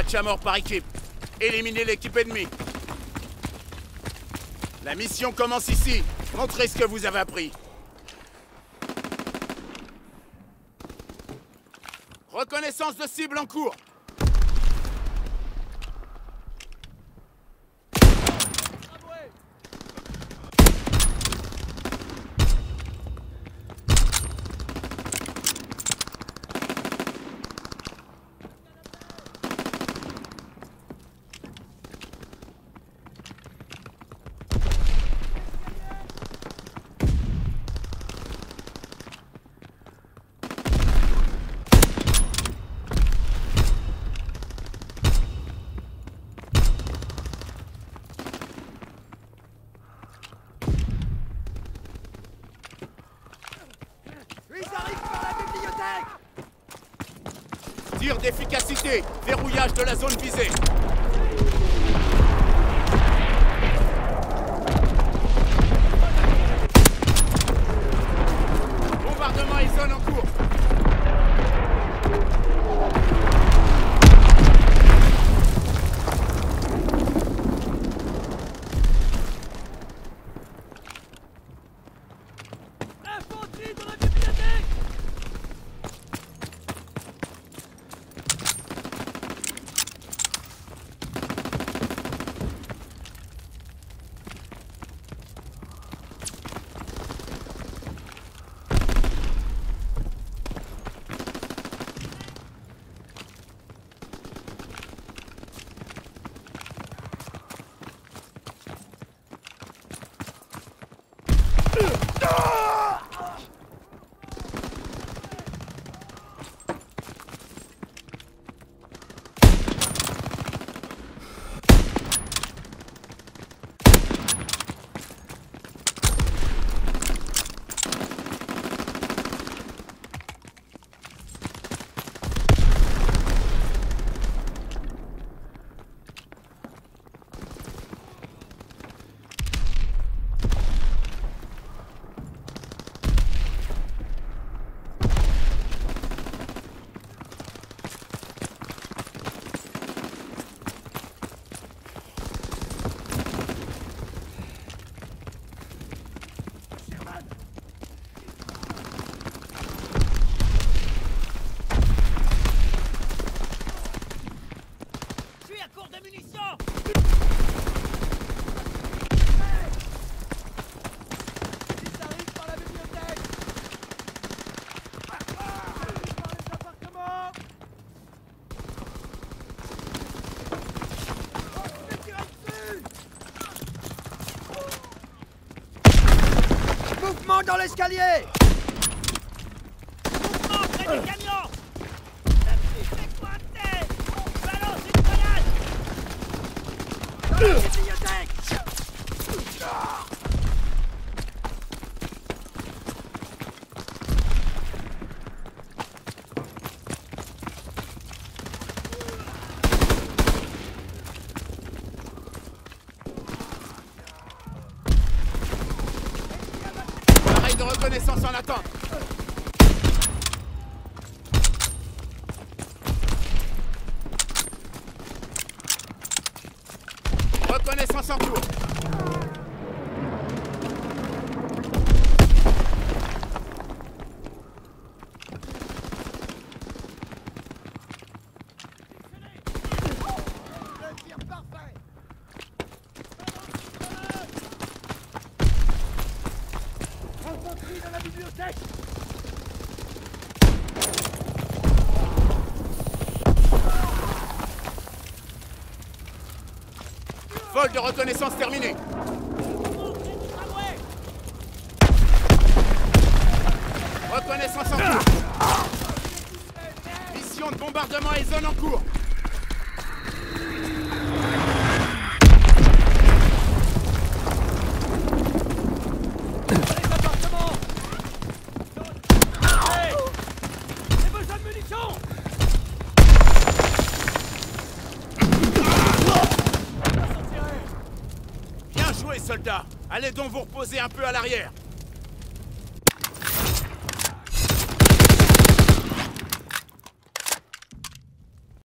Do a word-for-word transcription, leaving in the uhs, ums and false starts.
match à mort par équipe. Éliminez l'équipe ennemie. La mission commence ici. Montrez ce que vous avez appris. Reconnaissance de cible en cours. Tir d'efficacité. Verrouillage de la zone visée. Bombardement et zone en cours. Infanterie dans la bibliothèque! Mouvement dans l'escalier! Mouvement près du camion! La petite fait pointer! Balance une grenade! Dans la bibliothèque! De reconnaissance en attente. Reconnaissance en cours. Dans la bibliothèque! Vol de reconnaissance terminé. Reconnaissance en cours. Mission de bombardement et zone en cours. Soldats, allez donc vous reposer un peu à l'arrière.